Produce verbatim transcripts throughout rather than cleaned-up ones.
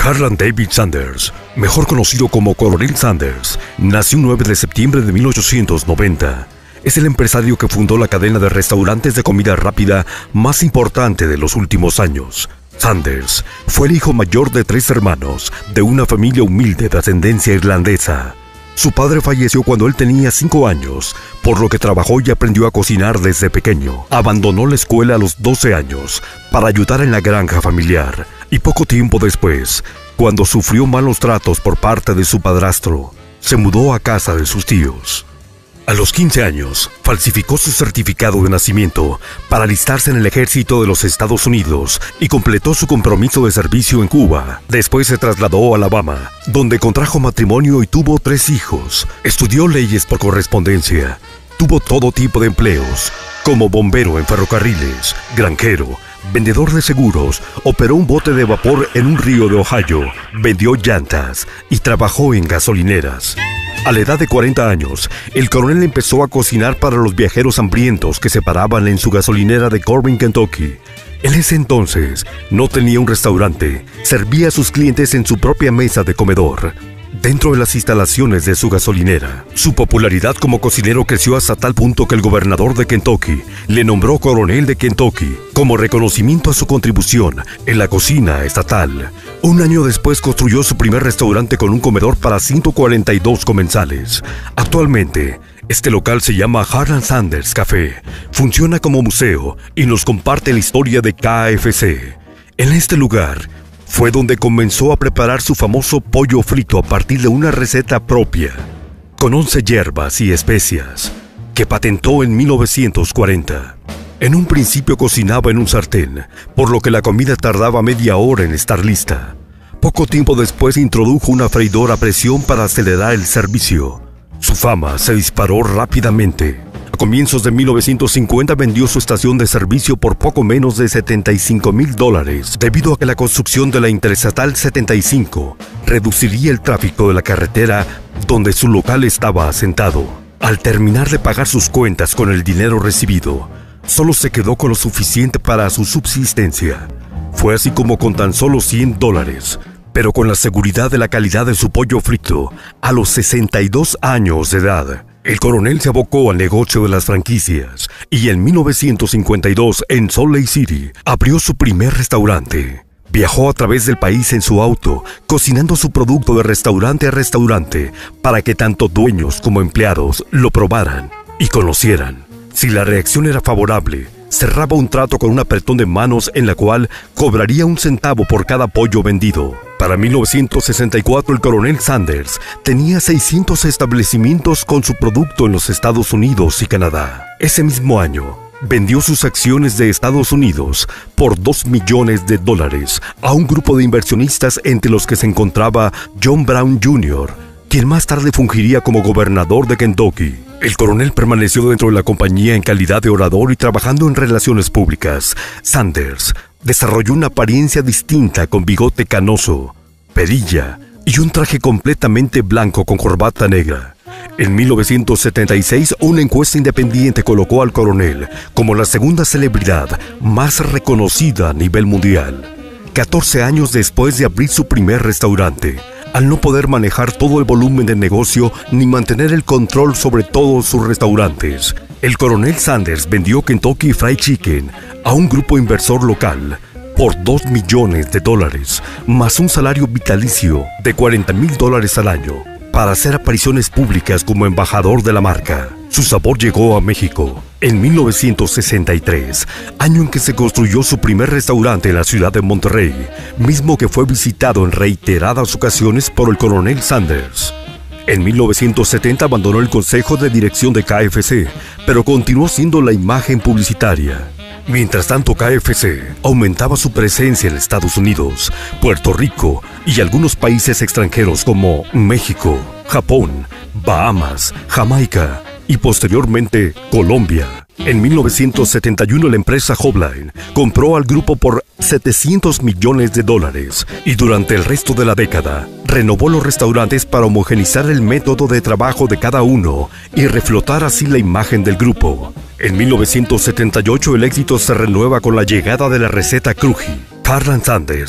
Harlan David Sanders, mejor conocido como Coronel Sanders, nació el nueve de septiembre de mil ochocientos noventa. Es el empresario que fundó la cadena de restaurantes de comida rápida más importante de los últimos años. Sanders fue el hijo mayor de tres hermanos, de una familia humilde de ascendencia irlandesa. Su padre falleció cuando él tenía cinco años, por lo que trabajó y aprendió a cocinar desde pequeño. Abandonó la escuela a los doce años para ayudar en la granja familiar, y poco tiempo después, cuando sufrió malos tratos por parte de su padrastro, se mudó a casa de sus tíos. A los quince años, falsificó su certificado de nacimiento para alistarse en el ejército de los Estados Unidos y completó su compromiso de servicio en Cuba. Después se trasladó a Alabama, donde contrajo matrimonio y tuvo tres hijos. Estudió leyes por correspondencia. Tuvo todo tipo de empleos, como bombero en ferrocarriles, granjero, vendedor de seguros, operó un bote de vapor en un río de Ohio, vendió llantas y trabajó en gasolineras. A la edad de cuarenta años, el coronel empezó a cocinar para los viajeros hambrientos que se paraban en su gasolinera de Corbin, Kentucky. En ese entonces no tenía un restaurante, servía a sus clientes en su propia mesa de comedor, dentro de las instalaciones de su gasolinera. Su popularidad como cocinero creció hasta tal punto que el gobernador de Kentucky le nombró coronel de Kentucky como reconocimiento a su contribución en la cocina estatal. Un año después construyó su primer restaurante con un comedor para ciento cuarenta y dos comensales. Actualmente, este local se llama Harlan Sanders Café, funciona como museo y nos comparte la historia de K F C. En este lugar fue donde comenzó a preparar su famoso pollo frito a partir de una receta propia, con once hierbas y especias, que patentó en mil novecientos cuarenta. En un principio cocinaba en un sartén, por lo que la comida tardaba media hora en estar lista. Poco tiempo después introdujo una freidora a presión para acelerar el servicio. Su fama se disparó rápidamente. A comienzos de mil novecientos cincuenta vendió su estación de servicio por poco menos de setenta y cinco mil dólares, debido a que la construcción de la Interestatal setenta y cinco reduciría el tráfico de la carretera donde su local estaba asentado. Al terminar de pagar sus cuentas con el dinero recibido, solo se quedó con lo suficiente para su subsistencia. Fue así como con tan solo cien dólares, pero con la seguridad de la calidad de su pollo frito, a los sesenta y dos años de edad, el coronel se abocó al negocio de las franquicias y en mil novecientos cincuenta y dos, en Salt Lake City, abrió su primer restaurante. Viajó a través del país en su auto, cocinando su producto de restaurante a restaurante para que tanto dueños como empleados lo probaran y conocieran. Si la reacción era favorable, cerraba un trato con un apretón de manos en la cual cobraría un centavo por cada pollo vendido. Para mil novecientos sesenta y cuatro, el coronel Sanders tenía seiscientos establecimientos con su producto en los Estados Unidos y Canadá. Ese mismo año, vendió sus acciones de Estados Unidos por dos millones de dólares a un grupo de inversionistas entre los que se encontraba John Brown junior, quien más tarde fungiría como gobernador de Kentucky. El coronel permaneció dentro de la compañía en calidad de orador y trabajando en relaciones públicas. Sanders desarrolló una apariencia distinta con bigote canoso, perilla y un traje completamente blanco con corbata negra. En mil novecientos setenta y seis, una encuesta independiente colocó al coronel como la segunda celebridad más reconocida a nivel mundial. catorce años después de abrir su primer restaurante, al no poder manejar todo el volumen del negocio ni mantener el control sobre todos sus restaurantes, el coronel Sanders vendió Kentucky Fried Chicken a un grupo inversor local por dos millones de dólares, más un salario vitalicio de cuarenta mil dólares al año, para hacer apariciones públicas como embajador de la marca. Su sabor llegó a México en mil novecientos sesenta y tres, año en que se construyó su primer restaurante en la ciudad de Monterrey, mismo que fue visitado en reiteradas ocasiones por el coronel Sanders. En mil novecientos setenta abandonó el consejo de dirección de K F C, pero continuó siendo la imagen publicitaria. Mientras tanto, K F C aumentaba su presencia en Estados Unidos, Puerto Rico y algunos países extranjeros como México, Japón, Bahamas, Jamaica y posteriormente Colombia. En mil novecientos setenta y uno, la empresa Hobline compró al grupo por setecientos millones de dólares y durante el resto de la década renovó los restaurantes para homogeneizar el método de trabajo de cada uno y reflotar así la imagen del grupo. En mil novecientos setenta y ocho, el éxito se renueva con la llegada de la receta Cruji. Harlan Sanders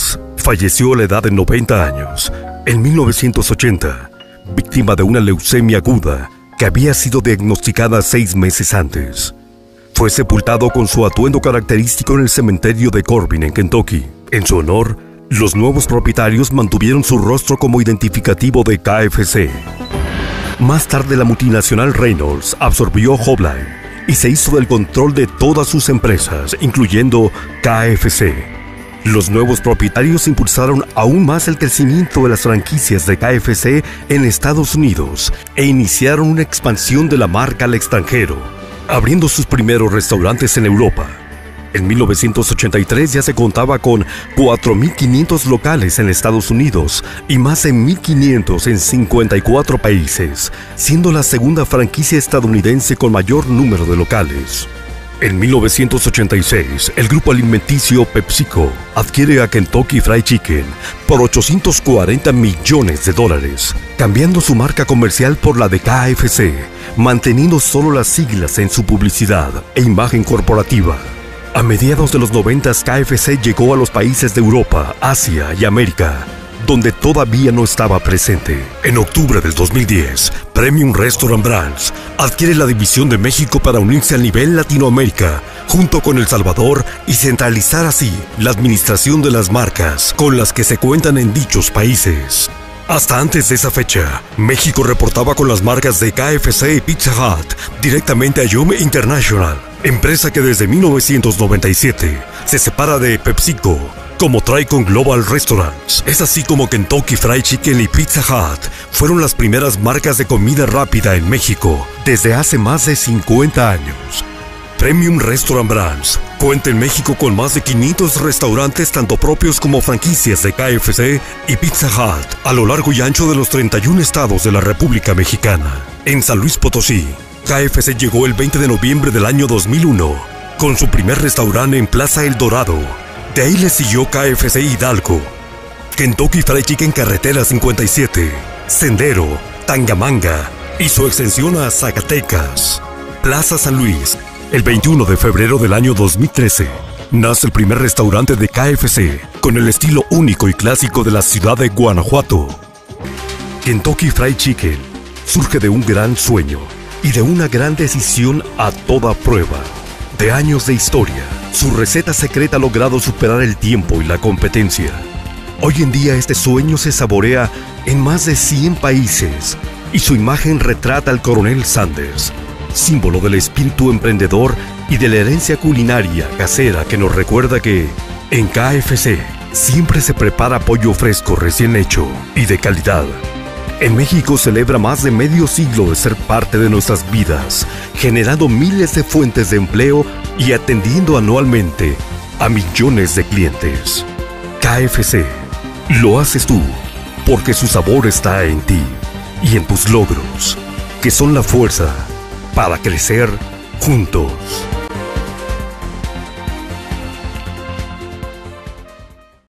falleció a la edad de noventa años, en mil novecientos ochenta, víctima de una leucemia aguda que había sido diagnosticada seis meses antes. Fue sepultado con su atuendo característico en el cementerio de Corbin, en Kentucky. En su honor, los nuevos propietarios mantuvieron su rostro como identificativo de K F C. Más tarde, la multinacional Reynolds absorbió Hobline y se hizo del control de todas sus empresas, incluyendo K F C. Los nuevos propietarios impulsaron aún más el crecimiento de las franquicias de K F C en Estados Unidos e iniciaron una expansión de la marca al extranjero, abriendo sus primeros restaurantes en Europa. En mil novecientos ochenta y tres ya se contaba con cuatro mil quinientos locales en Estados Unidos y más de mil quinientos en cincuenta y cuatro países, siendo la segunda franquicia estadounidense con mayor número de locales. En mil novecientos ochenta y seis, el grupo alimenticio PepsiCo adquiere a Kentucky Fried Chicken por ochocientos cuarenta millones de dólares, cambiando su marca comercial por la de K F C, manteniendo solo las siglas en su publicidad e imagen corporativa. A mediados de los noventas, K F C llegó a los países de Europa, Asia y América, donde todavía no estaba presente. En octubre del dos mil diez, Premium Restaurant Brands adquiere la división de México para unirse al nivel Latinoamérica, junto con El Salvador, y centralizar así la administración de las marcas con las que se cuentan en dichos países. Hasta antes de esa fecha, México reportaba con las marcas de K F C y Pizza Hut directamente a Yum International, empresa que desde mil novecientos noventa y siete se separa de PepsiCo como Tricon Global Restaurants. Es así como Kentucky Fried Chicken y Pizza Hut fueron las primeras marcas de comida rápida en México desde hace más de cincuenta años. Premium Restaurant Brands cuenta en México con más de quinientos restaurantes tanto propios como franquicias de K F C y Pizza Hut a lo largo y ancho de los treinta y un estados de la República Mexicana. En San Luis Potosí, K F C llegó el veinte de noviembre del año dos mil uno con su primer restaurante en Plaza El Dorado. De ahí le siguió K F C Hidalgo, Kentucky Fried Chicken Carretera cincuenta y siete, Sendero, Tangamanga y su extensión a Zacatecas. Plaza San Luis. El veintiuno de febrero del año dos mil trece, nace el primer restaurante de K F C con el estilo único y clásico de la ciudad de Guanajuato. Kentucky Fried Chicken surge de un gran sueño y de una gran decisión a toda prueba. De años de historia, su receta secreta ha logrado superar el tiempo y la competencia. Hoy en día este sueño se saborea en más de cien países y su imagen retrata al coronel Sanders, símbolo del espíritu emprendedor y de la herencia culinaria casera que nos recuerda que en K F C siempre se prepara pollo fresco recién hecho y de calidad. En México celebra más de medio siglo de ser parte de nuestras vidas, generando miles de fuentes de empleo y atendiendo anualmente a millones de clientes. K F C, lo haces tú, porque su sabor está en ti y en tus logros, que son la fuerza para crecer juntos.